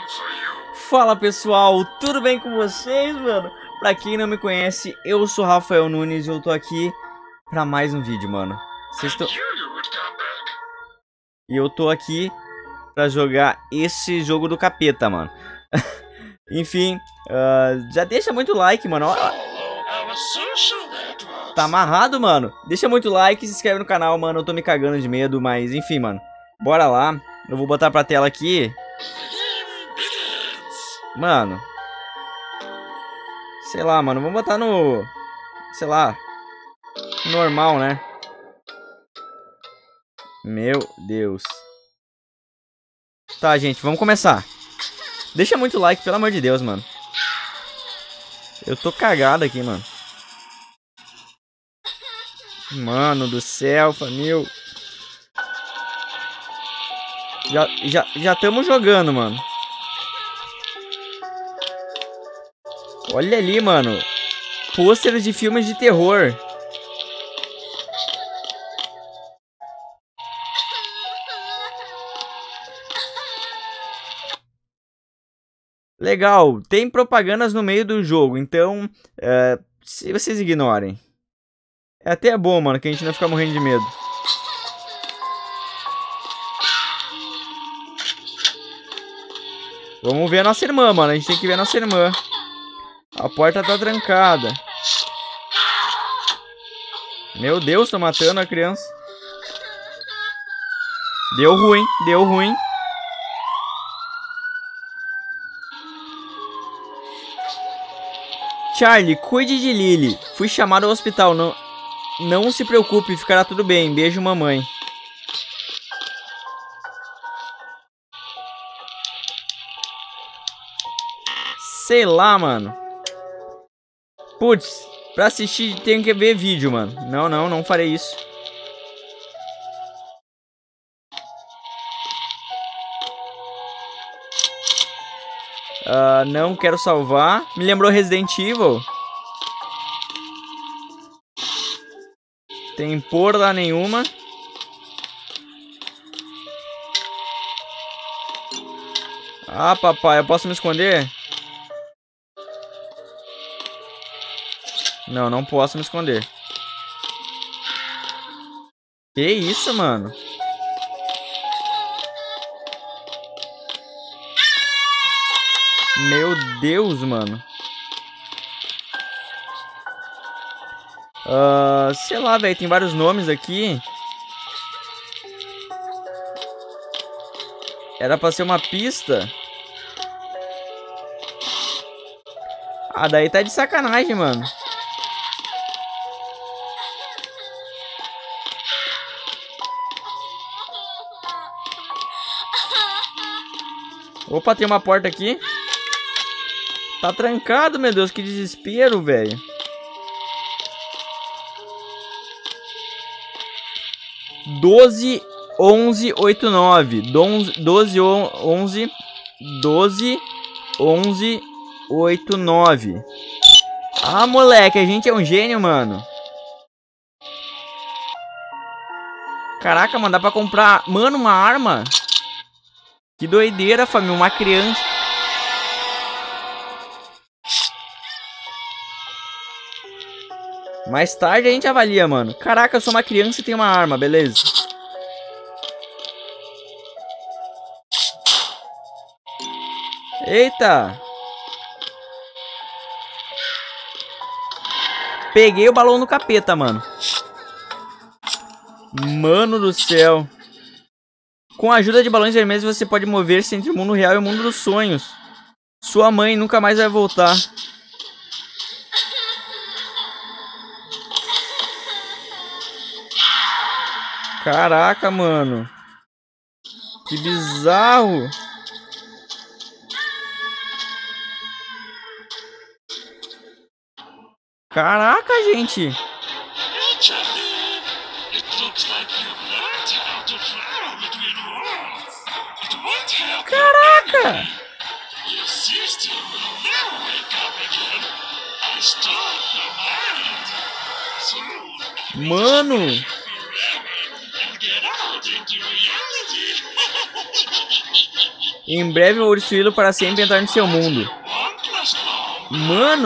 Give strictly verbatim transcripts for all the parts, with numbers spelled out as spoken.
Fala pessoal, tudo bem com vocês, mano? Pra quem não me conhece, eu sou Rafael Nunes e eu tô aqui pra mais um vídeo, mano. Vocês tão... E eu tô aqui pra jogar esse jogo do capeta, mano. Enfim, uh, já deixa muito like, mano. Tá amarrado, mano? Deixa muito like, se inscreve no canal, mano. Eu tô me cagando de medo, mas enfim, mano. Bora lá. Eu vou botar pra tela aqui. Mano. Sei lá, mano. Vamos botar no... Sei lá. Normal, né? Meu Deus. Tá, gente. Vamos começar. Deixa muito like, pelo amor de Deus, mano. Eu tô cagado aqui, mano. Mano do céu, família. Já já já estamos jogando, mano. Olha ali, mano. Pôsteres de filmes de terror. Legal. Tem propagandas no meio do jogo, então é, se vocês ignorem. É até bom, mano, que a gente não fica morrendo de medo. Vamos ver a nossa irmã, mano. A gente tem que ver a nossa irmã. A porta tá trancada. Meu Deus, tô matando a criança. Deu ruim, deu ruim. Charlie, cuide de Lily. Fui chamado ao hospital. Não, não se preocupe, ficará tudo bem. Beijo, mamãe. Sei lá, mano. Putz, pra assistir tenho que ver vídeo, mano. Não, não, não farei isso. Uh, não quero salvar. Me lembrou Resident Evil. Tem porra nenhuma. Ah, papai, eu posso me esconder? Não, não posso me esconder. Que isso, mano? Meu Deus, mano. Uh, sei lá, velho. Tem vários nomes aqui. Era pra ser uma pista. Ah, daí tá de sacanagem, mano. Opa, tem uma porta aqui. Tá trancado, meu Deus, que desespero, velho. doze, onze, oito, nove. doze, onze, doze, onze, oito, nove. Ah, moleque, a gente é um gênio, mano. Caraca, mano, dá pra comprar, mano, uma arma. Que doideira, família, uma criança. Mais tarde a gente avalia, mano. Caraca, eu sou uma criança e tenho uma arma, beleza. Eita. Peguei o balão no capeta, mano. Mano do céu. Com a ajuda de balões vermelhos você pode mover-se entre o mundo real e o mundo dos sonhos. Sua mãe nunca mais vai voltar. Caraca, mano. Que bizarro. Caraca, gente. Caraca. Mano. Em breve vou destruí-lo para sempre entrar no seu mundo. Mano!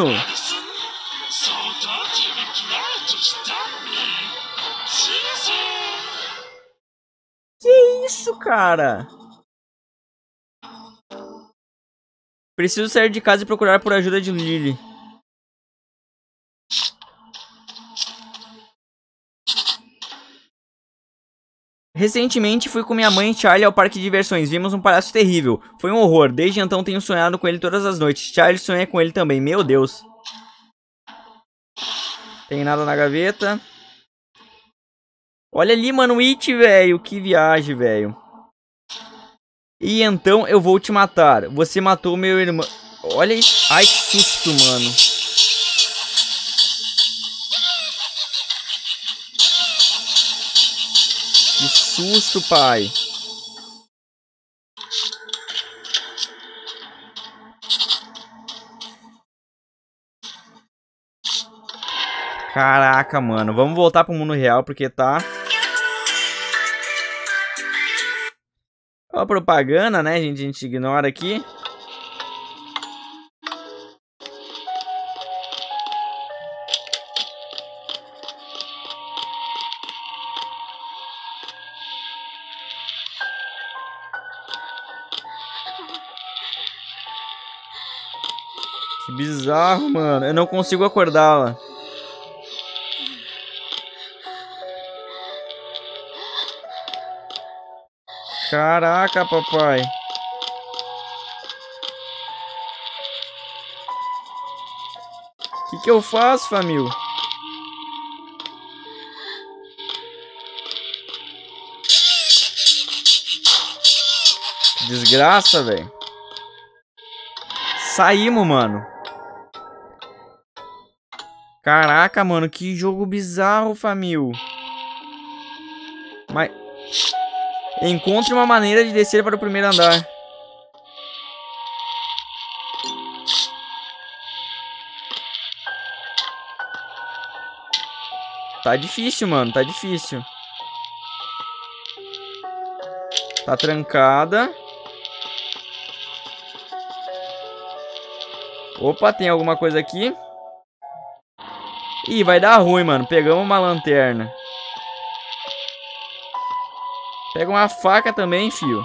Que isso, cara? Preciso sair de casa e procurar por ajuda de Lily. Recentemente fui com minha mãe e Charlie ao parque de diversões. Vimos um palhaço terrível. Foi um horror. Desde então tenho sonhado com ele todas as noites. Charlie sonha com ele também. Meu Deus. Tem nada na gaveta. Olha ali, mano, o It, velho. Que viagem, velho. E então eu vou te matar. Você matou meu irmão. Olha isso. Ai, que susto, mano. Que susto, pai. Caraca, mano. Vamos voltar pro mundo real, porque tá... Ó a propaganda, né, gente? A gente ignora aqui. Que bizarro, mano. Eu não consigo acordá-la. Caraca, papai. O que que eu faço, família? Desgraça, velho. Saímos, mano. Caraca, mano. Que jogo bizarro, família. Mas... Encontre uma maneira de descer para o primeiro andar. Tá difícil, mano. Tá difícil. Tá trancada. Opa, tem alguma coisa aqui? Ih, vai dar ruim, mano. Pegamos uma lanterna. Pega uma faca também, fio.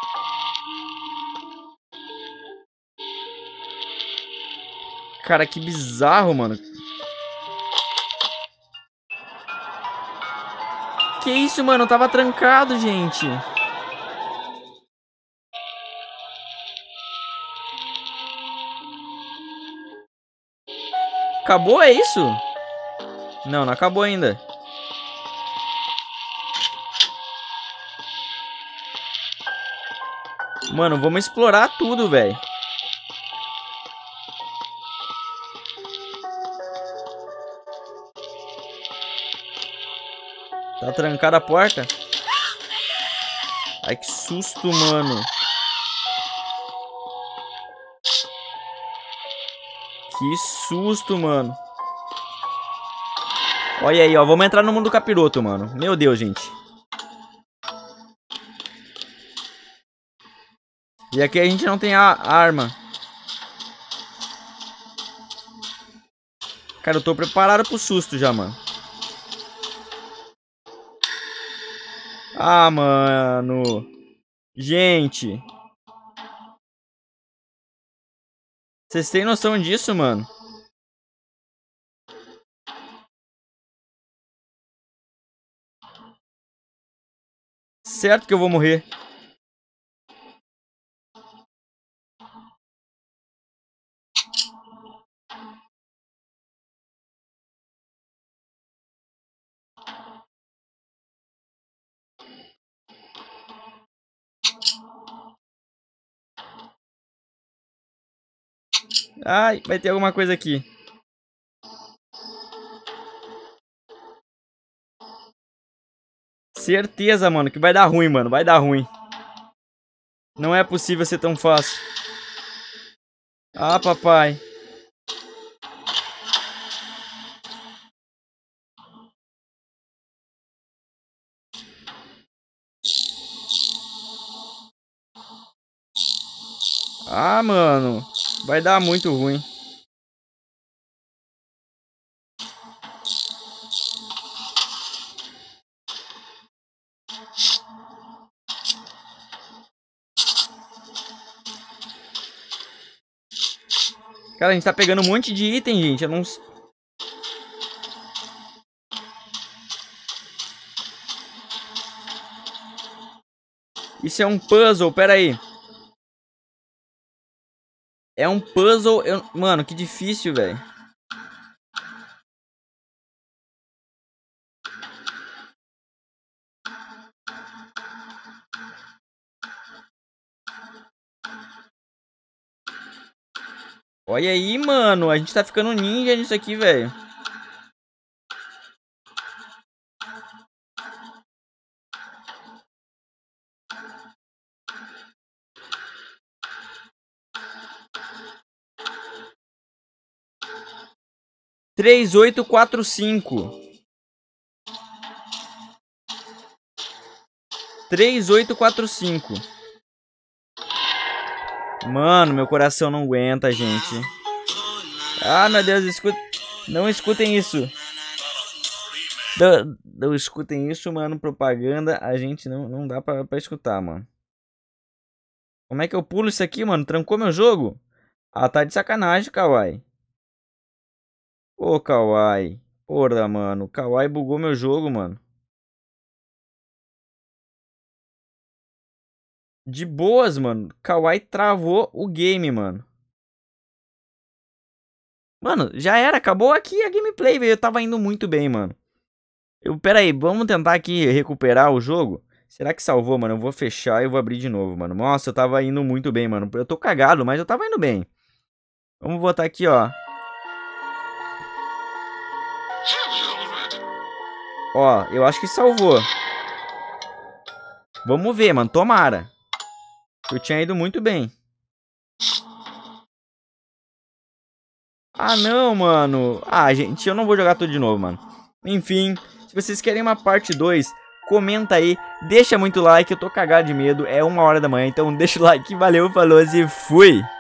Cara, que bizarro, mano. Que isso, mano? Tava trancado, gente. Acabou, é isso? Não, não acabou ainda. Mano, vamos explorar tudo, velho. Tá trancada a porta? Ai, que susto, mano. Que susto, mano. Olha aí, ó. Vamos entrar no mundo do capiroto, mano. Meu Deus, gente. E aqui a gente não tem a arma. Cara, eu tô preparado pro susto já, mano. Ah, mano. Gente. Vocês têm noção disso, mano? Certo que eu vou morrer. Ai, vai ter alguma coisa aqui. Certeza, mano, que vai dar ruim, mano. Vai dar ruim. Não é possível ser tão fácil. Ah, papai. Ah, mano. Vai dar muito ruim. Cara, a gente tá pegando um monte de item, gente. Eu não... Isso é um puzzle, pera aí. É um puzzle... Eu... Mano, que difícil, velho. Olha aí, mano. A gente tá ficando ninja nisso aqui, velho. três, oito, quatro, cinco. três, oito, quatro, cinco. Mano, meu coração não aguenta, gente. Ah, meu Deus, escuta... Não escutem isso. Não, não escutem isso, mano. Propaganda, a gente não, não dá pra, pra escutar, mano. Como é que eu pulo isso aqui, mano? Trancou meu jogo? Ah, tá de sacanagem, Kawaii. Ô, Kawaii. Porra, mano. Kawaii bugou meu jogo, mano. De boas, mano. Kawaii travou o game, mano. Mano, já era. Acabou aqui a gameplay, velho. Eu tava indo muito bem, mano. Eu, pera aí, vamos tentar aqui recuperar o jogo. Será que salvou, mano? Eu vou fechar e eu vou abrir de novo, mano. Nossa, eu tava indo muito bem, mano. Eu tô cagado, mas eu tava indo bem. Vamos botar aqui, ó. Ó, eu acho que salvou. Vamos ver, mano. Tomara. Eu tinha ido muito bem. Ah, não, mano. Ah, gente, eu não vou jogar tudo de novo, mano. Enfim, se vocês querem uma parte dois, comenta aí. Deixa muito like, eu tô cagado de medo. É uma hora da manhã, então deixa o like. Valeu, falou e fui.